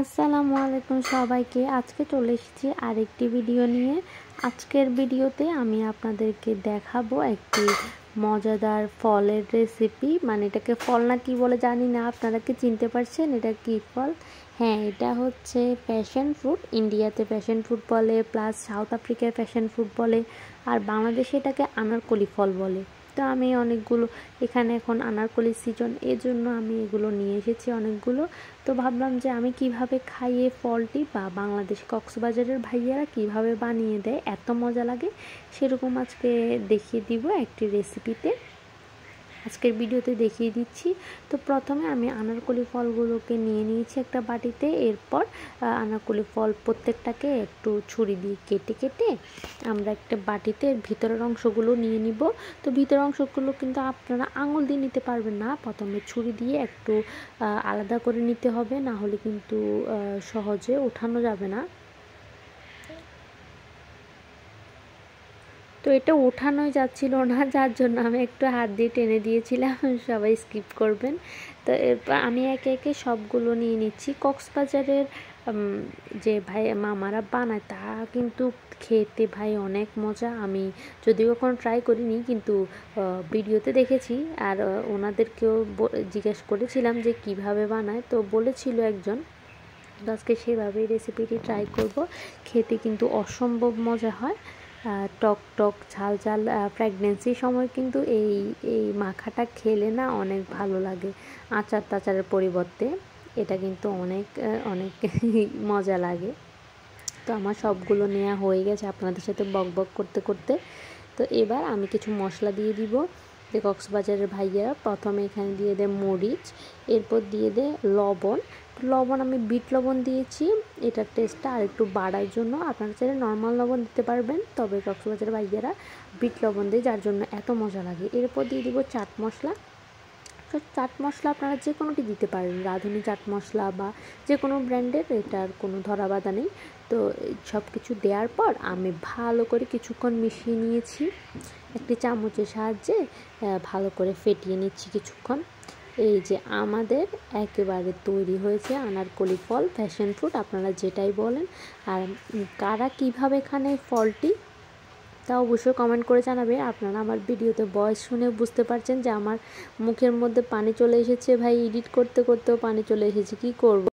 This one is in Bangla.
আসসালামু আলাইকুম সবাইকে। আজকে চলে এসেছি আরেকটি ভিডিও নিয়ে। আজকের ভিডিওতে আমি আপনাদেরকে দেখাবো একটি মজাদার ফলের রেসিপি। মানে এটাকে ফল না কি বলে জানি না, আপনারা কি চিনতে পারছেন এটা কি ফল? হ্যাঁ, এটা হচ্ছে প্যাশন ফ্রুট। ইন্ডিয়াতে প্যাশন ফ্রুট বলে, প্লাস সাউথ আফ্রিকায় প্যাশন ফ্রুট বলে, আর বাংলাদেশে এটাকে আনারকলি ফল বলে। তো আমি অনেকগুলো, এখানে এখন আনারকলির সিজন, এজন্য আমি এগুলো নিয়ে এসেছি অনেকগুলো। তো ভাবলাম যে আমি কিভাবে খাইয়ে ফলটি, বা বাংলাদেশ কক্সবাজারের ভাইয়ারা কিভাবে বানিয়ে দেয় এত মজা লাগে, সেরকম আজকে দেখিয়ে দিব একটি রেসিপিতে। আজকের ভিডিওতে দেখিয়ে দিচ্ছি। তো প্রথমে আমি আনারকলি ফলগুলোকে নিয়ে নিয়েছি একটা বাটিতে। এরপর আনারকলি ফল প্রত্যেকটাকে একটু ছুরি দিয়ে কেটে কেটে আমরা একটা বাটিতে ভিতরের অংশগুলো নিয়ে নিব। তো ভিতরের অংশগুলো কিন্তু আপনারা আঙুল দিয়ে নিতে পারবেন না, প্রথমে ছুরি দিয়ে একটু আলাদা করে নিতে হবে, না হলে কিন্তু সহজে ওঠানো যাবে না। তো এটা ওঠানোই যাচ্ছিল না, যার জন্য আমি একটু হাত দিয়ে টেনে দিয়েছিলাম। সবাই স্কিপ করবেন। তো এরপর আমি একে একে সবগুলো নিয়ে নিচ্ছি। কক্সবাজারের যে ভাই মামারা বানায় তা কিন্তু খেতে ভাই অনেক মজা। আমি যদিও কখনো ট্রাই করিনি, কিন্তু ভিডিওতে দেখেছি, আর ওনাদেরকেও জিজ্ঞেস করেছিলাম যে কিভাবে বানায়। তো বলেছিল একজন, তো আজকে সেভাবেই রেসিপিটি ট্রাই করব। খেতে কিন্তু অসম্ভব মজা হয়, টক টক ঝাল ঝাল। প্রেগনেন্সির সময় কিন্তু এই মাখাটা খেলে না অনেক ভালো লাগে, আচার টাচারের পরিবর্তে। এটা কিন্তু অনেক অনেক মজা লাগে। তো আমার সবগুলো নেওয়া হয়ে গেছে আপনাদের সাথে বক বক করতে করতে। তো এবার আমি কিছু মশলা দিয়ে দিব। যে কক্সবাজারের ভাইয়া প্রথমে এখানে দিয়ে দেয় মরিচ, এরপর দিয়ে দেয় লবণ। লবণ আমি বিট লবণ দিয়েছি, এটার টেস্টটা আর একটু বাড়ার জন্য। আপনারা চাইলে নর্মাল লবণ দিতে পারবেন, তবে কক্সবাজারের ভাইয়ারা বিট লবণ দেয়, যার জন্য এত মজা লাগে। এরপর দিয়ে দিব চাট মশলা। তো চাট মশলা আপনারা যে কোনোটি দিতে পারেন, রাঁধুনি চাট মশলা বা যে কোনো ব্র্যান্ডের, এটার কোনো ধরা বাঁধা নেই। তো সব কিছু দেওয়ার পর আমি ভালো করে কিছুক্ষণ মিশিয়ে নিয়েছি, একটি চামচের সাহায্যে ভালো করে ফেটিয়ে নিচ্ছি কিছুক্ষণ। এই যে আমাদের একেবারে তৈরি হয়েছে আনারকলি ফল, প্যাশন ফ্রুট, আপনারা যেটাই বলেন। আর কারা কীভাবে এখানে ফলটি, তা অবশ্যই কমেন্ট করে জানাবে। আপনারা আমার ভিডিওতে ভয়েস শুনে বুঝতে পারছেন যে আমার মুখের মধ্যে পানি চলে এসেছে ভাই, এডিট করতে করতেও পানি চলে এসেছে, কি করব।